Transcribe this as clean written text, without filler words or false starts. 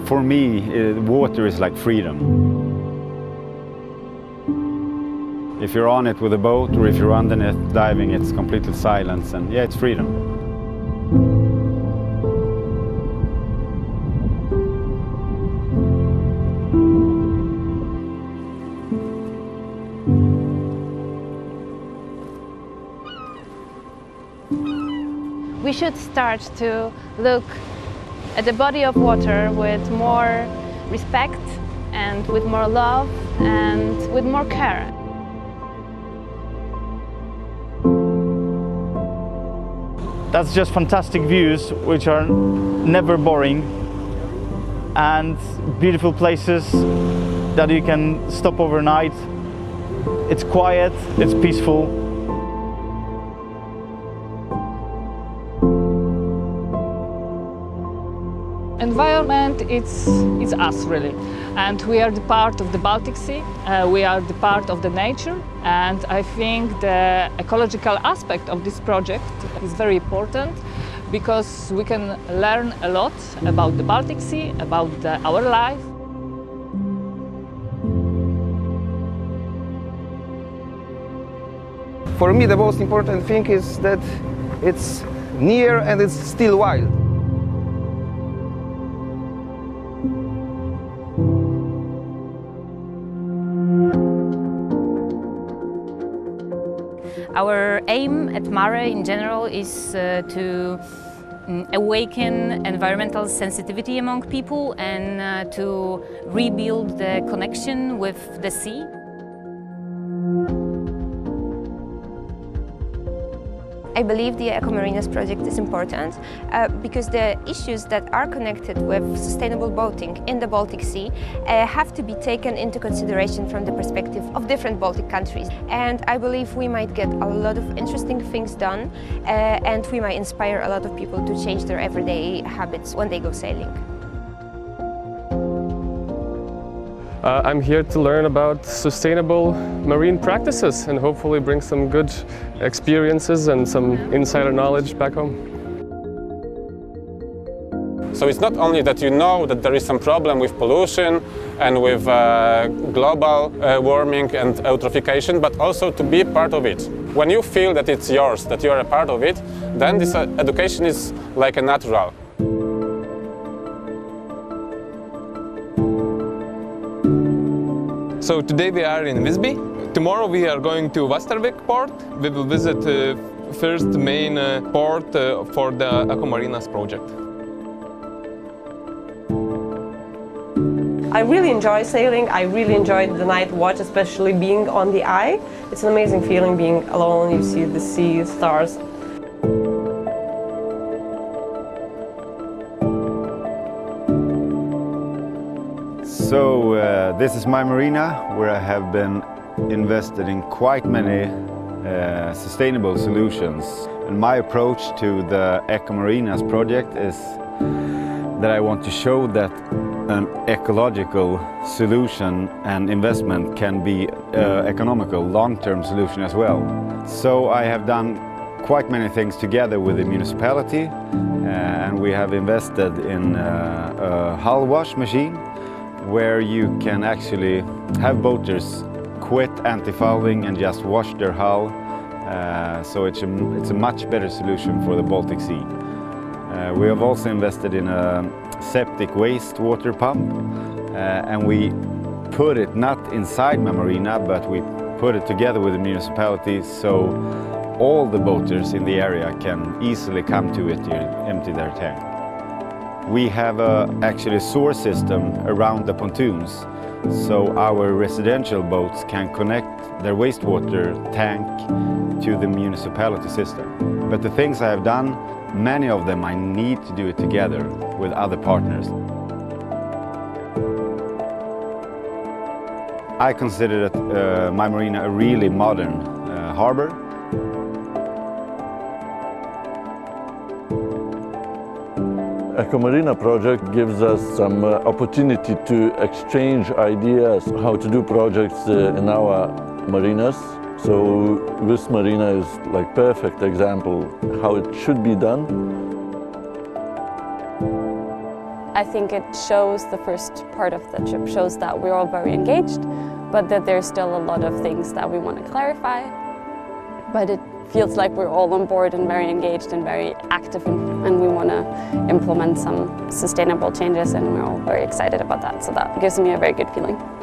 For me, water is like freedom. If you're on it with a boat or if you're underneath diving, it's complete silence, and yeah, it's freedom. We should start to look at the body of water with more respect and with more love and with more care. That's just fantastic views which are never boring, and beautiful places that you can stop overnight. It's quiet, it's peaceful. Environment, it's us really, and we are the part of the Baltic Sea, we are the part of the nature, and I think the ecological aspect of this project is very important because we can learn a lot about the Baltic Sea, about our life. For me, the most important thing is that it's near and it's still wild. Our aim at MARE in general is to awaken environmental sensitivity among people and to rebuild the connection with the sea. I believe the ECOMARINAS project is important because the issues that are connected with sustainable boating in the Baltic Sea have to be taken into consideration from the perspective of different Baltic countries. And I believe we might get a lot of interesting things done and we might inspire a lot of people to change their everyday habits when they go sailing. I'm here to learn about sustainable marine practices and hopefully bring some good experiences and some insider knowledge back home. So it's not only that you know that there is some problem with pollution and with global warming and eutrophication, but also to be part of it. When you feel that it's yours, that you are a part of it, then this education is like a natural. So today we are in Västervik. Tomorrow we are going to Västervik port. We will visit first main port for the ECOMARINAS project. I really enjoy sailing. I really enjoyed the night watch, especially being on the eye. It's an amazing feeling being alone. You see the sea, stars. So this is my marina, where I have been invested in quite many sustainable solutions. And my approach to the ECOMARINAS project is that I want to show that an ecological solution and investment can be an economical long-term solution as well. So I have done quite many things together with the municipality, and we have invested in a hull wash machine where you can actually have boaters quit anti-fouling and just wash their hull. So it's a much better solution for the Baltic Sea. We have also invested in a septic wastewater pump, and we put it not inside my marina, but we put it together with the municipality so all the boaters in the area can easily come to it to empty their tank. We have actually a sewer system around the pontoons, so our residential boats can connect their wastewater tank to the municipality system. But the things I have done, many of them I need to do it together with other partners. I consider that my marina a really modern harbour. ECOMARINAS project gives us some opportunity to exchange ideas how to do projects in our marinas. So this marina is like perfect example how it should be done. I think it shows, the first part of the trip shows that we're all very engaged, but that there's still a lot of things that we want to clarify. But it feels like we're all on board and very engaged and very active, and we want to implement some sustainable changes, and we're all very excited about that. So that gives me a very good feeling.